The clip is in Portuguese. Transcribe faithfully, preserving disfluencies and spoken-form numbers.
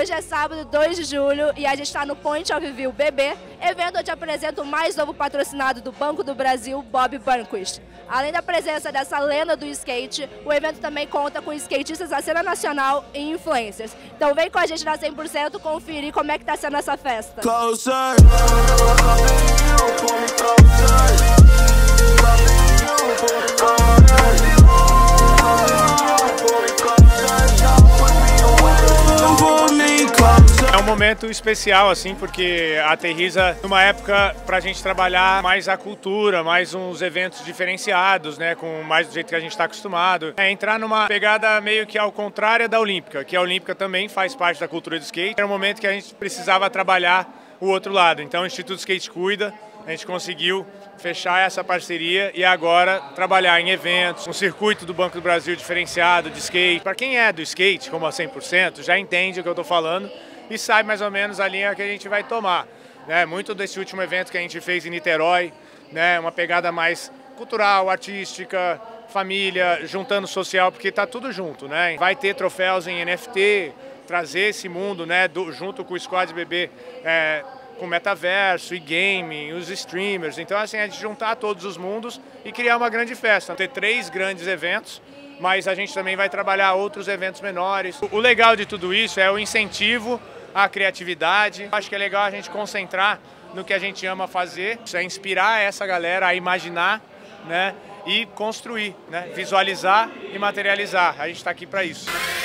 Hoje é sábado, dois de julho, e a gente está no Point of View B B, evento onde apresenta o mais novo patrocinado do Banco do Brasil, Bob Burnquist. Além da presença dessa lenda do skate, o evento também conta com skatistas da cena nacional e influencers. Então vem com a gente na cem por cento conferir como é que está sendo essa festa. Closer. É um momento especial, assim, porque aterriza numa época pra gente trabalhar mais a cultura, mais uns eventos diferenciados, né, com mais do jeito que a gente está acostumado. É entrar numa pegada meio que ao contrário da Olímpica, que a Olímpica também faz parte da cultura do skate. Era um momento que a gente precisava trabalhar o outro lado. Então o Instituto Skate Cuida, a gente conseguiu fechar essa parceria e agora trabalhar em eventos, um circuito do Banco do Brasil diferenciado de skate. Para quem é do skate, como a cem por cento, já entende o que eu estou falando e sabe mais ou menos a linha que a gente vai tomar, né? Muito desse último evento que a gente fez em Niterói, né? Uma pegada mais cultural, artística, família, juntando social, porque está tudo junto, né? Vai ter troféus em N F T, trazer esse mundo, né, do, junto com o Squad B B, é, com metaverso e gaming, os streamers. Então, assim, a gente juntar todos os mundos e criar uma grande festa. Ter três grandes eventos, mas a gente também vai trabalhar outros eventos menores. O legal de tudo isso é o incentivo à criatividade. Acho que é legal a gente concentrar no que a gente ama fazer, é inspirar essa galera a imaginar, né, e construir, né, visualizar e materializar. A gente está aqui para isso.